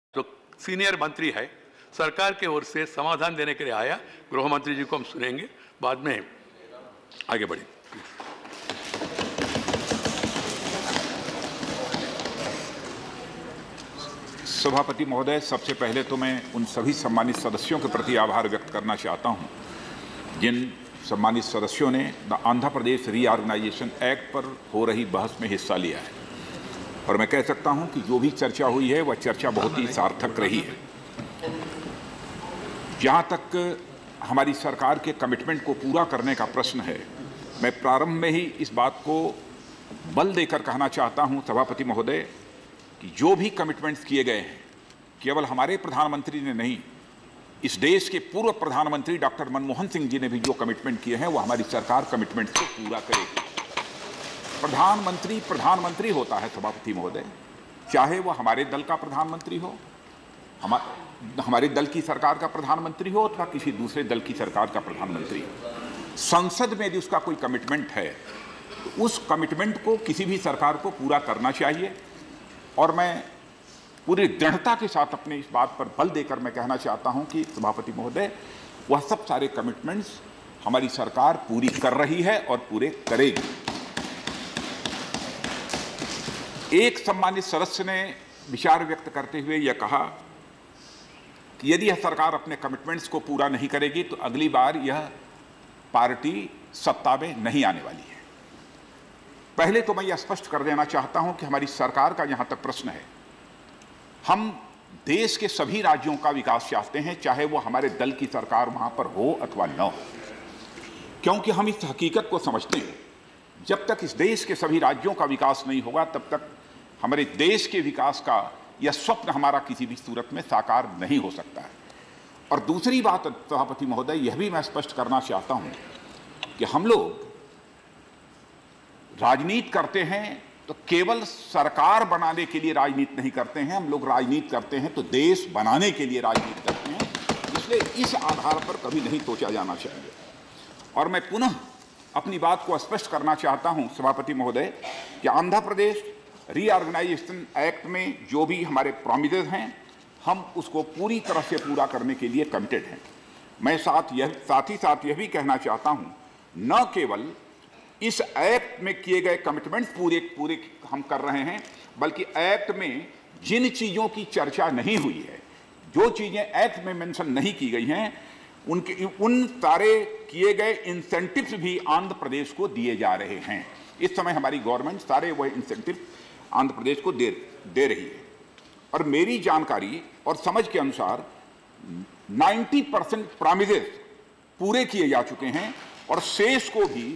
जो सीनियर मंत्री है सरकार की ओर से समाधान देने के लिए आया। गृह मंत्री जी को हम सुनेंगे, बाद में आगे बढ़े। सभापति महोदय, सबसे पहले तो मैं उन सभी सम्मानित सदस्यों के प्रति आभार व्यक्त करना चाहता हूं जिन सम्मानित सदस्यों ने आंध्र प्रदेश रीऑर्गेनाइजेशन एक्ट पर हो रही बहस में हिस्सा लिया है। और मैं कह सकता हूं कि जो भी चर्चा हुई है वह चर्चा बहुत ही सार्थक रही है। जहां तक हमारी सरकार के कमिटमेंट को पूरा करने का प्रश्न है, मैं प्रारंभ में ही इस बात को बल देकर कहना चाहता हूं सभापति महोदय कि जो भी कमिटमेंट्स किए गए हैं, केवल हमारे प्रधानमंत्री ने नहीं, इस देश के पूर्व प्रधानमंत्री डॉक्टर मनमोहन सिंह जी ने भी जो कमिटमेंट किए हैं वो हमारी सरकार कमिटमेंट्स को पूरा करेगी। प्रधानमंत्री होता है सभापति महोदय, चाहे वह हमारे दल का प्रधानमंत्री हो, हमारे दल की सरकार का प्रधानमंत्री हो अथवा किसी दूसरे दल की सरकार का प्रधानमंत्री हो। संसद में यदि उसका कोई कमिटमेंट है तो उस कमिटमेंट को किसी भी सरकार को पूरा करना चाहिए। और मैं पूरी दृढ़ता के साथ अपने इस बात पर बल देकर मैं कहना चाहता हूं कि सभापति महोदय, वह सब सारे कमिटमेंट्स हमारी सरकार पूरी कर रही है और पूरे करेगी। एक सम्मानित सदस्य ने विचार व्यक्त करते हुए यह कहा कि यदि यह सरकार अपने कमिटमेंट्स को पूरा नहीं करेगी तो अगली बार यह पार्टी सत्ता में नहीं आने वाली है। पहले तो मैं यह स्पष्ट कर देना चाहता हूं कि हमारी सरकार का जहां तक प्रश्न है, हम देश के सभी राज्यों का विकास चाहते हैं, चाहे वो हमारे दल की सरकार वहां पर हो अथवा न हो, क्योंकि हम इस हकीकत को समझते हैं जब तक इस देश के सभी राज्यों का विकास नहीं होगा तब तक हमारे देश के विकास का यह स्वप्न हमारा किसी भी सूरत में साकार नहीं हो सकता है। और दूसरी बात सभापति महोदय, यह भी मैं स्पष्ट करना चाहता हूं कि हम लोग राजनीति करते हैं तो केवल सरकार बनाने के लिए राजनीति नहीं करते हैं, हम लोग राजनीति करते हैं तो देश बनाने के लिए राजनीति करते हैं। इसलिए इस आधार पर कभी नहीं सोचा जाना चाहिए। और मैं पुनः अपनी बात को स्पष्ट करना चाहता हूं सभापति महोदय कि आंध्र प्रदेश रीऑर्गेनाइजेशन एक्ट में जो भी हमारे प्रॉमिसेस हैं, हम उसको पूरी तरह से पूरा करने के लिए कमिटेड हैं। मैं साथ ही साथ यह भी कहना चाहता हूं, न केवल इस एक्ट में किए गए कमिटमेंट्स पूरे हम कर रहे हैं, बल्कि एक्ट में जिन चीज़ों की चर्चा नहीं हुई है, जो चीज़ें एक्ट में मेंशन नहीं की गई हैं, उन सारे किए गए इंसेंटिव्स भी आंध्र प्रदेश को दिए जा रहे हैं। इस समय हमारी गवर्नमेंट सारे वह इंसेंटिव आंध्र प्रदेश को दे रही है। और मेरी जानकारी और समझ के अनुसार 90% प्रॉमिसेस पूरे किए जा चुके हैं और शेष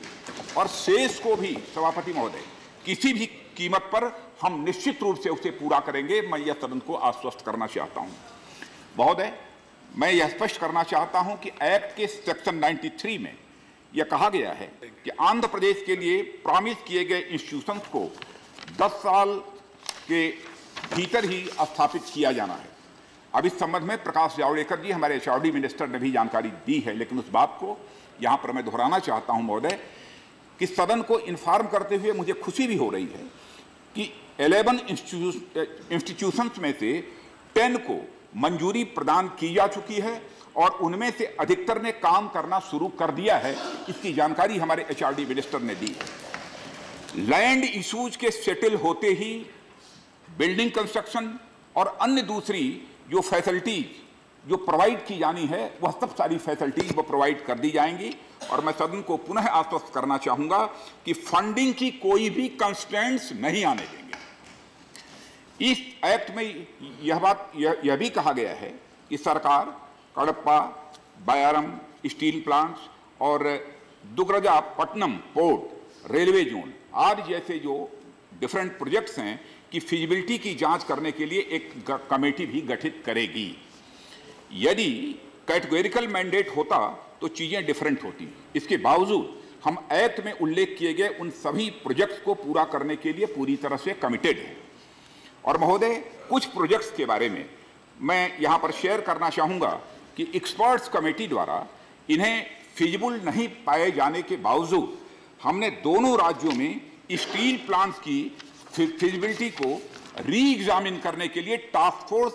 को भी सभापति महोदय किसी भी कीमत पर हम निश्चित रूप से उसे पूरा करेंगे। मैं यह सदन को आश्वस्त करना चाहता हूं महोदय। मैं यह स्पष्ट करना चाहता हूं कि एक्ट के सेक्शन 93 में यह कहा गया है कि आंध्र प्रदेश के लिए प्रॉमिस किए गए इंस्टीट्यूशंस को 10 साल के भीतर ही स्थापित किया जाना है। अब इस संबंध में प्रकाश जावड़ेकर जी, हमारे एचआरडी मिनिस्टर, ने भी जानकारी दी है, लेकिन उस बात को यहां पर मैं दोहराना चाहता हूं महोदय कि सदन को इन्फॉर्म करते हुए मुझे खुशी भी हो रही है कि 11 इंस्टीट्यूशंस में से 10 को मंजूरी प्रदान की जा चुकी है और उनमें से अधिकतर ने काम करना शुरू कर दिया है। इसकी जानकारी हमारे एचआरडी मिनिस्टर ने दी है। लैंड इश्यूज के सेटल होते ही बिल्डिंग कंस्ट्रक्शन और अन्य दूसरी जो फैसिलिटीज जो प्रोवाइड की जानी है, वह सब सारी फैसिलिटीज वो प्रोवाइड कर दी जाएंगी। और मैं सदन को पुनः आश्वस्त करना चाहूंगा कि फंडिंग की कोई भी कंस्ट्रेंट्स नहीं आने देंगे। इस एक्ट में यह भी कहा गया है कि सरकार कडप्पा, बायारम स्टील प्लांट्स और दुगरजापट्टनम पोर्ट, रेलवे जोन आदि जैसे जो डिफरेंट प्रोजेक्ट्स हैं कि फिजिबिलिटी की जांच करने के लिए एक कमेटी भी गठित करेगी। यदि कैटेगोरिकल मैंडेट होता तो चीजें डिफरेंट होती। इसके बावजूद हम एक्ट में उल्लेख किए गए उन सभी प्रोजेक्ट्स को पूरा करने के लिए पूरी तरह से कमिटेड हैं। और महोदय, कुछ प्रोजेक्ट्स के बारे में मैं यहां पर शेयर करना चाहूंगा कि एक्सपर्ट्स कमेटी द्वारा इन्हें फिजिबल नहीं पाए जाने के बावजूद हमने दोनों राज्यों में स्टील प्लांट्स की फिजिबिलिटी को री एग्जामिन करने के लिए टास्क फोर्स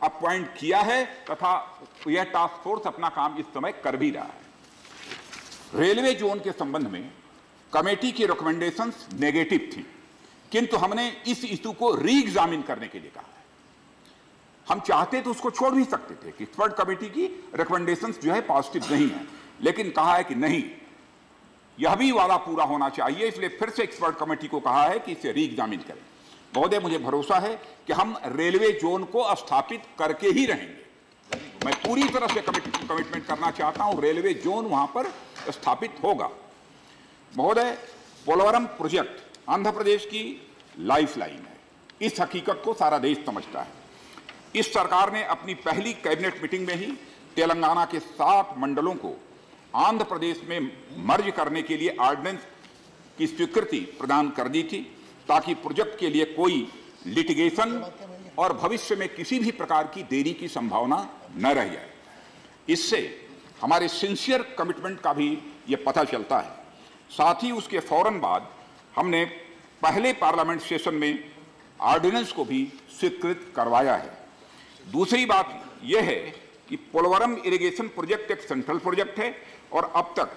अपॉइंट किया है तथा यह टास्क फोर्स अपना काम इस समय कर भी रहा है। रेलवे जोन के संबंध में कमेटी की रिकमेंडेशंस नेगेटिव थी, किंतु हमने इस इशू को री एग्जामिन करने के लिए कहा है। हम चाहते तो उसको छोड़ भी सकते थे कि एक्सपर्ट कमेटी की रिकमेंडेशंस जो है पॉजिटिव नहीं है, लेकिन कहा है कि नहीं, यह भी वादा पूरा होना चाहिए, इसलिए फिर से एक्सपर्ट कमेटी को कहा है कि इसे री एग्जामिन करें। महोदय, मुझे भरोसा है कि हम रेलवे जोन को स्थापित करके ही रहेंगे। मैं पूरी तरह से कमिटमेंट करना चाहता हूं, रेलवे जोन वहां पर स्थापित होगा। महोदय, पोलवरम प्रोजेक्ट आंध्र प्रदेश की लाइफलाइन है, इस हकीकत को सारा देश समझता है। इस सरकार ने अपनी पहली कैबिनेट मीटिंग में ही तेलंगाना के 7 मंडलों को आंध्र प्रदेश में मर्ज करने के लिए ऑर्डिनेंस की स्वीकृति प्रदान कर दी थी, ताकि प्रोजेक्ट के लिए कोई लिटिगेशन और भविष्य में किसी भी प्रकार की देरी की संभावना न रह जाए। इससे हमारे सिंसियर कमिटमेंट का भी ये पता चलता है। साथ ही उसके फौरन बाद हमने पहले पार्लियामेंट सेशन में ऑर्डिनेंस को भी स्वीकृत करवाया है। दूसरी बात यह है कि पोलवरम इरिगेशन प्रोजेक्ट एक सेंट्रल प्रोजेक्ट है और अब तक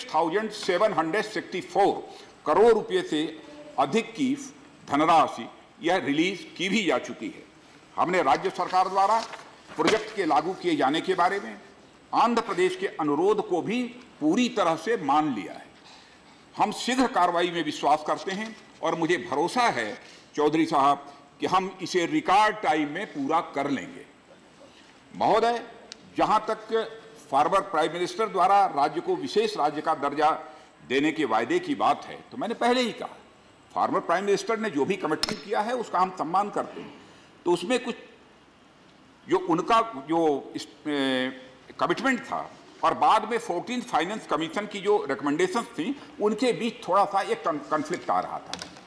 6,764 करोड़ रुपए से अधिक की धनराशि यह रिलीज की भी जा चुकी है। हमने राज्य सरकार द्वारा प्रोजेक्ट के लागू किए जाने के बारे में आंध्र प्रदेश के अनुरोध को भी पूरी तरह से मान लिया है। हम शीघ्र कार्रवाई में विश्वास करते हैं और मुझे भरोसा है चौधरी साहब कि हम इसे रिकॉर्ड टाइम में पूरा कर लेंगे। महोदय, जहां तक फॉर्मर प्राइम मिनिस्टर द्वारा राज्य को विशेष राज्य का दर्जा देने के वायदे की बात है, तो मैंने पहले ही कहा, फॉर्मर प्राइम मिनिस्टर ने जो भी कमिटमेंट किया है उसका हम सम्मान करते हैं। तो उसमें कुछ जो उनका जो कमिटमेंट था और बाद में 14th फाइनेंस कमीशन की जो रिकमेंडेशंस थी, उनके बीच थोड़ा सा एक कन्फ्लिक्ट आ रहा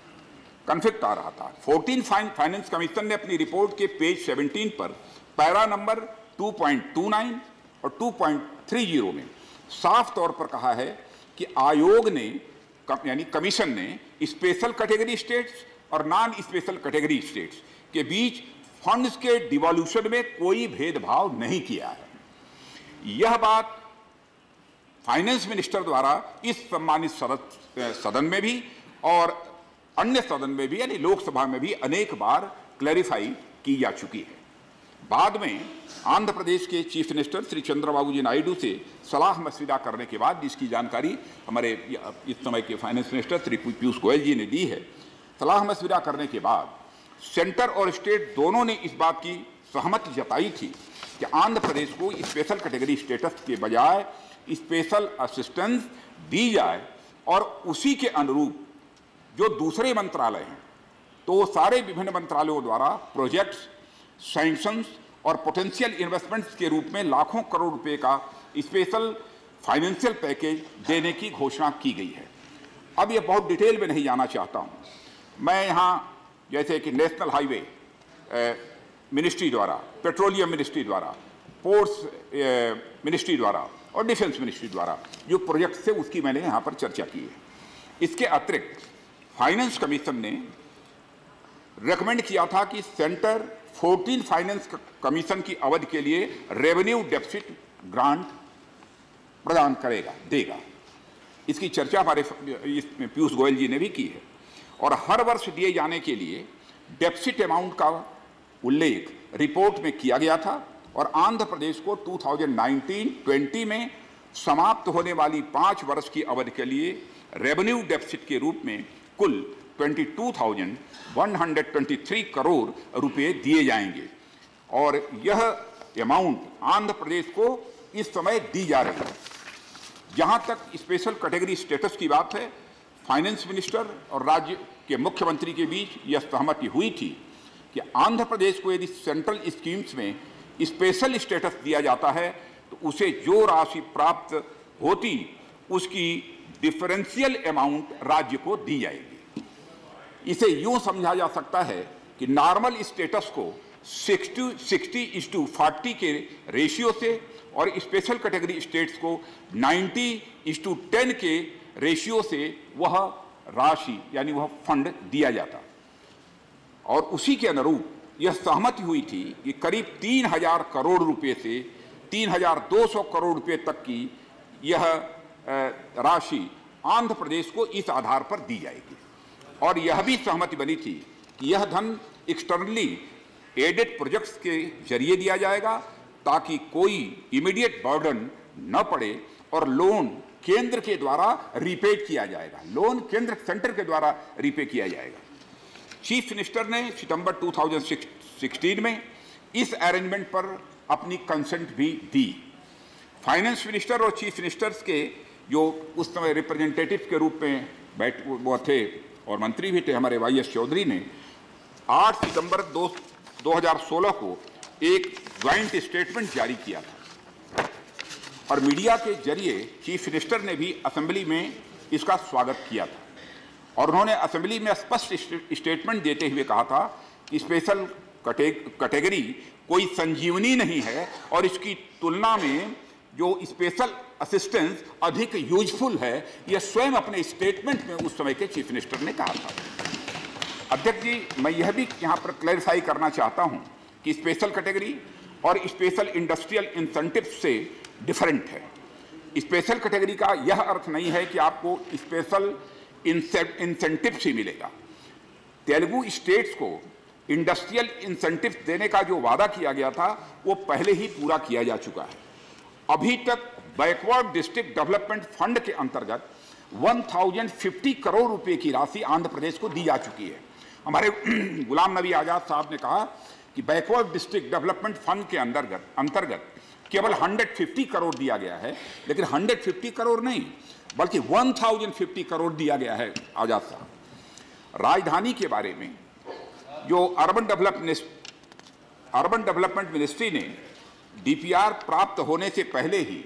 था। 14th फाइनेंस कमीशन ने अपनी रिपोर्ट के पेज 17 पर पैरा नंबर 2.29 और 2.30 में साफ तौर पर कहा है कि आयोग ने यानी कमीशन ने स्पेशल कैटेगरी स्टेट्स और नॉन स्पेशल कैटेगरी स्टेट्स के बीच फंड्स के डिवॉल्यूशन में कोई भेदभाव नहीं किया है। यह बात फाइनेंस मिनिस्टर द्वारा इस सम्मानित सदन में भी और अन्य सदन में भी यानी लोकसभा में भी अनेक बार क्लैरिफाई की जा चुकी है। बाद में आंध्र प्रदेश के चीफ मिनिस्टर श्री चंद्रबाबू जी नायडू से सलाह मशविरा करने के बाद, जिसकी जानकारी हमारे इस समय के फाइनेंस मिनिस्टर श्री पीयूष गोयल जी ने दी है, सलाह मशविरा करने के बाद सेंटर और स्टेट दोनों ने इस बात की सहमति जताई थी कि आंध्र प्रदेश को स्पेशल कैटेगरी स्टेटस के बजाय स्पेशल असिस्टेंस दी जाए और उसी के अनुरूप जो दूसरे मंत्रालय हैं, तो सारे विभिन्न मंत्रालयों द्वारा प्रोजेक्ट्स, सैंक्शंस और पोटेंशियल इन्वेस्टमेंट्स के रूप में लाखों करोड़ रुपए का स्पेशल फाइनेंशियल पैकेज देने की घोषणा की गई है। अब यह बहुत डिटेल में नहीं जाना चाहता हूं। मैं यहां जैसे कि नेशनल हाईवे मिनिस्ट्री द्वारा, पेट्रोलियम मिनिस्ट्री द्वारा, पोर्ट्स मिनिस्ट्री द्वारा और डिफेंस मिनिस्ट्री द्वारा जो प्रोजेक्ट थे उसकी मैंने यहां पर चर्चा की है। इसके अतिरिक्त फाइनेंस कमीशन ने रेकमेंड किया था कि सेंटर 14 फाइनेंस कमीशन की अवधि के लिए रेवेन्यू डेफिसिट ग्रांट प्रदान देगा। इसकी चर्चा हमारे पीयूष गोयल जी ने भी की है और हर वर्ष दिए जाने के लिए डेफिसिट अमाउंट का उल्लेख रिपोर्ट में किया गया था और आंध्र प्रदेश को 2019-20 में समाप्त होने वाली 5 वर्ष की अवधि के लिए रेवेन्यू डेफिसिट के रूप में कुल 22,123 करोड़ रुपए दिए जाएंगे और यह अमाउंट आंध्र प्रदेश को इस समय दी जा रही है। जहां तक स्पेशल कैटेगरी स्टेटस की बात है, फाइनेंस मिनिस्टर और राज्य के मुख्यमंत्री के बीच यह सहमति हुई थी कि आंध्र प्रदेश को यदि सेंट्रल स्कीम्स में स्पेशल स्टेटस दिया जाता है तो उसे जो राशि प्राप्त होती उसकी डिफरेंशियल अमाउंट राज्य को दी जाएगी। इसे यूं समझा जा सकता है कि नॉर्मल स्टेटस को 60:40 के रेशियो से और स्पेशल कैटेगरी स्टेट्स को 90:10 के रेशियो से वह राशि यानी वह फंड दिया जाता और उसी के अनुरूप यह सहमति हुई थी कि करीब 3,000 करोड़ रुपए से 3,200 करोड़ रुपए तक की यह राशि आंध्र प्रदेश को इस आधार पर दी जाएगी। और यह भी सहमति बनी थी कि यह धन एक्सटर्नली एडेड प्रोजेक्ट्स के जरिए दिया जाएगा ताकि कोई इमीडिएट बर्डन न पड़े और लोन केंद्र के द्वारा रीपेड किया जाएगा, लोन केंद्र सेंटर के द्वारा रीपे किया जाएगा। चीफ मिनिस्टर ने सितंबर 2016 में इस अरेंजमेंट पर अपनी कंसेंट भी दी। फाइनेंस मिनिस्टर और चीफ मिनिस्टर्स के जो उस समय रिप्रेजेंटेटिव के रूप में वो थे और मंत्री भी थे, हमारे YS चौधरी ने 8 सितंबर 2016 को एक ज्वाइंट स्टेटमेंट जारी किया था और मीडिया के जरिए चीफ मिनिस्टर ने भी असेंबली में इसका स्वागत किया था और उन्होंने असेंबली में स्पष्ट स्टेटमेंट देते हुए कहा था कि स्पेशल कैटेगरी कोई संजीवनी नहीं है और इसकी तुलना में जो स्पेशल असिस्टेंस अधिक यूजफुल है, यह स्वयं अपने स्टेटमेंट में उस समय के चीफ मिनिस्टर ने कहा था। अध्यक्ष जी, मैं यह भी यहाँ पर क्लैरिफाई करना चाहता हूँ कि स्पेशल कैटेगरी और स्पेशल इंडस्ट्रियल इंसेंटिव से डिफरेंट है। स्पेशल कैटेगरी का यह अर्थ नहीं है कि आपको स्पेशल इंसेंटिव से मिलेगा। तेलुगु स्टेट्स को इंडस्ट्रियल इंसेंटिव देने का जो वादा किया गया था वो पहले ही पूरा किया जा चुका है। अभी तक बैकवर्ड डिस्ट्रिक्ट डेवलपमेंट फंड के अंतर्गत 1050 करोड़ रुपए की राशि आंध्र प्रदेश को दी जा चुकी है। हमारे गुलाम नबी आजाद साहब ने कहा कि बैकवर्ड डिस्ट्रिक्ट डेवलपमेंट फंड के अंतर्गत केवल 150 करोड़ दिया गया है, लेकिन 150 करोड़ नहीं बल्कि 1050 करोड़ दिया गया है। आजाद साहब, राजधानी के बारे में जो अर्बन डेवलपमेंट मिनिस्ट्री ने DPR प्राप्त होने से पहले ही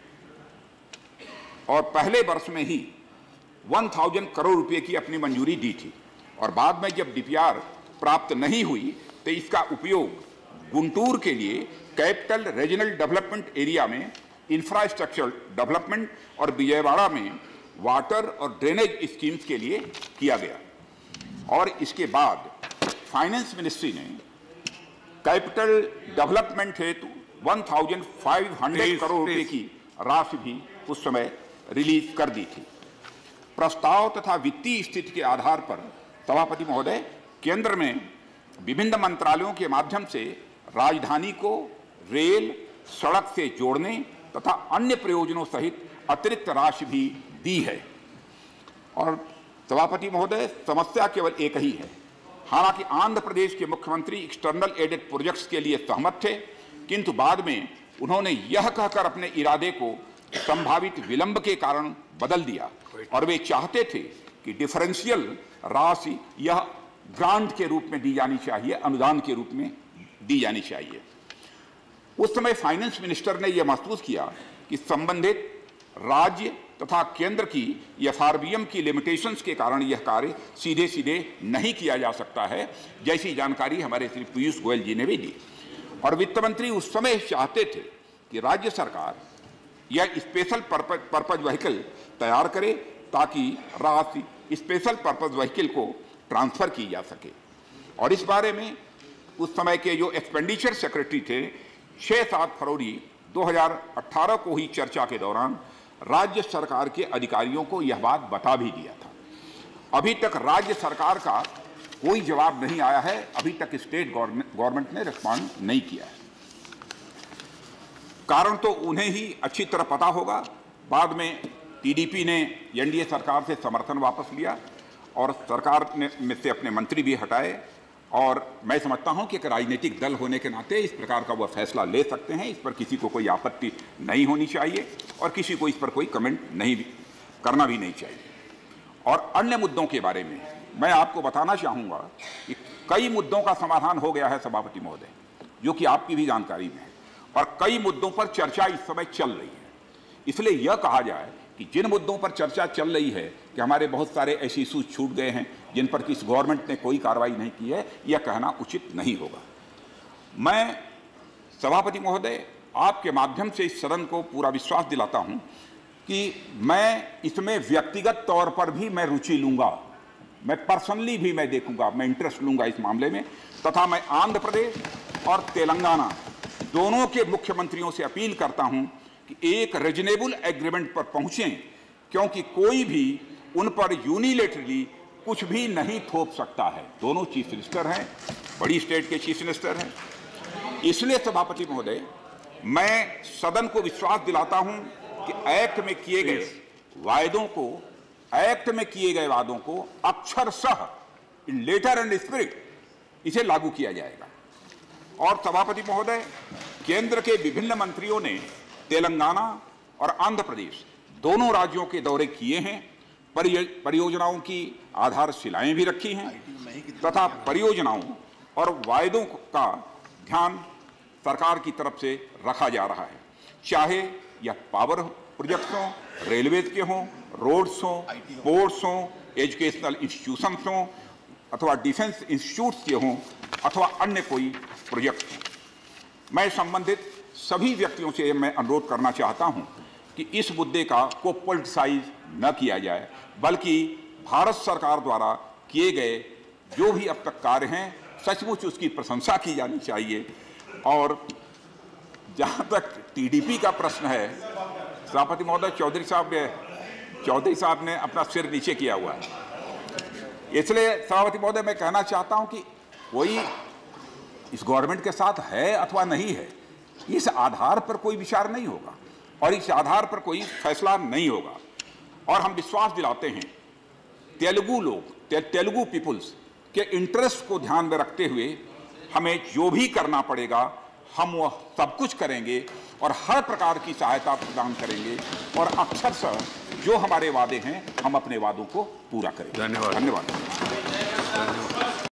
और पहले वर्ष में ही 1000 करोड़ रुपए की अपनी मंजूरी दी थी और बाद में जब DPR प्राप्त नहीं हुई तो इसका उपयोग गुंटूर के लिए कैपिटल रीजनल डेवलपमेंट एरिया में इंफ्रास्ट्रक्चर डेवलपमेंट और विजयवाड़ा में वाटर और ड्रेनेज स्कीम्स के लिए किया गया। और इसके बाद फाइनेंस मिनिस्ट्री ने कैपिटल डेवलपमेंट हेतु 1500 करोड़ रुपए की राशि भी उस समय रिलीज कर दी थी। प्रस्ताव तथा वित्तीय स्थिति के आधार पर सभापति महोदय, केंद्र में विभिन्न मंत्रालयों के माध्यम से राजधानी को रेल सड़क से जोड़ने तथा अन्य प्रयोजनों सहित अतिरिक्त राशि भी दी है। और सभापति महोदय, समस्या केवल एक ही है। हालांकि आंध्र प्रदेश के मुख्यमंत्री एक्सटर्नल एडेड प्रोजेक्ट्स के लिए सहमत थे, किंतु बाद में उन्होंने यह कहकर अपने इरादे को संभावित विलंब के कारण बदल दिया और वे चाहते थे कि डिफरेंशियल राशि यह ग्रांट के रूप में दी जानी चाहिए, अनुदान के रूप में दी जानी चाहिए। उस समय फाइनेंस मिनिस्टर ने यह महसूस किया कि संबंधित राज्य तथा केंद्र की FRBM की लिमिटेशंस के कारण यह कार्य सीधे सीधे नहीं किया जा सकता है, जैसी जानकारी हमारे श्री पीयूष गोयल जी ने भी दी। और वित्त मंत्री उस समय चाहते थे कि राज्य सरकार यह स्पेशल पर्पज व्हीकल तैयार करे ताकि राशि स्पेशल पर्पज व्हीकल को ट्रांसफर की जा सके। और इस बारे में उस समय के जो एक्सपेंडिचर सेक्रेटरी थे 6-7 फरवरी 2018 को ही चर्चा के दौरान राज्य सरकार के अधिकारियों को यह बात बता भी दिया था। अभी तक राज्य सरकार का कोई जवाब नहीं आया है, अभी तक स्टेट गवर्नमेंट ने रिस्पॉन्ड नहीं किया है। कारण तो उन्हें ही अच्छी तरह पता होगा। बाद में TDP ने NDA सरकार से समर्थन वापस लिया और सरकार ने में से अपने मंत्री भी हटाए और मैं समझता हूं कि एक राजनीतिक दल होने के नाते इस प्रकार का वह फैसला ले सकते हैं। इस पर किसी को कोई आपत्ति नहीं होनी चाहिए और किसी को इस पर कोई कमेंट नहीं करना भी नहीं चाहिए। और अन्य मुद्दों के बारे में मैं आपको बताना चाहूँगा कि कई मुद्दों का समाधान हो गया है सभापति महोदय, जो कि आपकी भी जानकारी में है, और कई मुद्दों पर चर्चा इस समय चल रही है। इसलिए यह कहा जाए कि जिन मुद्दों पर चर्चा चल रही है कि हमारे बहुत सारे ऐसे इशूज छूट गए हैं जिन पर किस गवर्नमेंट ने कोई कार्रवाई नहीं की है, यह कहना उचित नहीं होगा। मैं सभापति महोदय आपके माध्यम से इस सदन को पूरा विश्वास दिलाता हूं कि मैं इसमें व्यक्तिगत तौर पर भी मैं रुचि लूंगा। मैं पर्सनली भी मैं देखूंगा, मैं इंटरेस्ट लूंगा इस मामले में, तथा मैं आंध्र प्रदेश और तेलंगाना दोनों के मुख्यमंत्रियों से अपील करता हूं कि एक रीजनेबल एग्रीमेंट पर पहुंचें, क्योंकि कोई भी उन पर यूनिलेटरली कुछ भी नहीं थोप सकता है। दोनों चीफ मिनिस्टर हैं, बड़ी स्टेट के चीफ मिनिस्टर हैं। इसलिए सभापति महोदय, मैं सदन को विश्वास दिलाता हूं कि एक्ट में किए गए वादों को अक्षरशः इन लेटर एंड स्पिरिट इसे लागू किया जाएगा। और सभापति महोदय, केंद्र के विभिन्न मंत्रियों ने तेलंगाना और आंध्र प्रदेश दोनों राज्यों के दौरे किए हैं, परियोजनाओं की आधारशिलाएं भी रखी हैं तथा परियोजनाओं और वायदों का ध्यान सरकार की तरफ से रखा जा रहा है, चाहे यह पावर प्रोजेक्ट्स हों, रेलवे के हों, रोड्स हों, पोर्ट्स हों, एजुकेशनल इंस्टीट्यूशंस हों अथवा डिफेंस इंस्टीट्यूट्स के हों अथवा अन्य कोई प्रोजेक्ट हों। मैं संबंधित सभी व्यक्तियों से मैं अनुरोध करना चाहता हूं कि इस मुद्दे को पॉलिटिसाइज न किया जाए, बल्कि भारत सरकार द्वारा किए गए जो भी अब तक कार्य हैं सचमुच उसकी प्रशंसा की जानी चाहिए। और जहां तक टीडीपी का प्रश्न है, सभापति महोदय, चौधरी साहब ने अपना सिर नीचे किया हुआ है, इसलिए सभापति महोदय मैं कहना चाहता हूं कि कोई इस गवर्नमेंट के साथ है अथवा नहीं है, इस आधार पर कोई विचार नहीं होगा और इस आधार पर कोई फैसला नहीं होगा। और हम विश्वास दिलाते हैं तेलुगु पीपुल्स के इंटरेस्ट को ध्यान में रखते हुए हमें जो भी करना पड़ेगा हम वह सब कुछ करेंगे और हर प्रकार की सहायता प्रदान करेंगे और अक्षरशः जो हमारे वादे हैं हम अपने वादों को पूरा करेंगे। धन्यवाद। धन्यवाद।